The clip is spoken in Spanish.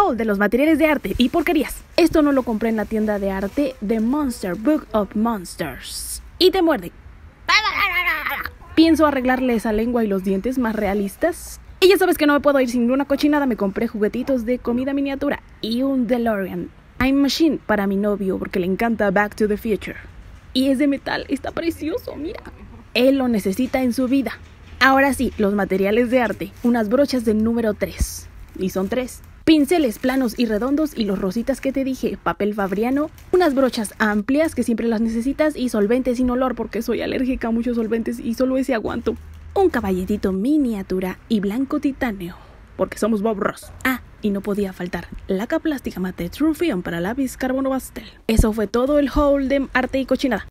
haul de los materiales de arte y porquerías. Esto no lo compré en la tienda de arte de Monster Book of Monsters. Y te muerde. Pienso arreglarle esa lengua y los dientes más realistas. Y ya sabes que no me puedo ir sin una cochinada. Me compré juguetitos de comida miniatura y un DeLorean Time Machine para mi novio porque le encanta Back to the Future. Y es de metal, está precioso, mira. Él lo necesita en su vida. Ahora sí, los materiales de arte. Unas brochas del número 3. Y son 3. Pinceles planos y redondos y los rositas que te dije. Papel fabriano. Unas brochas amplias que siempre las necesitas. Y solventes sin olor porque soy alérgica a muchos solventes y solo ese aguanto. Un caballetito miniatura y blanco titanio. Porque somos Bob Ross. Ah, y no podía faltar laca plástica mate True Film para lápiz carbono pastel. Eso fue todo el haul de arte y cochinada.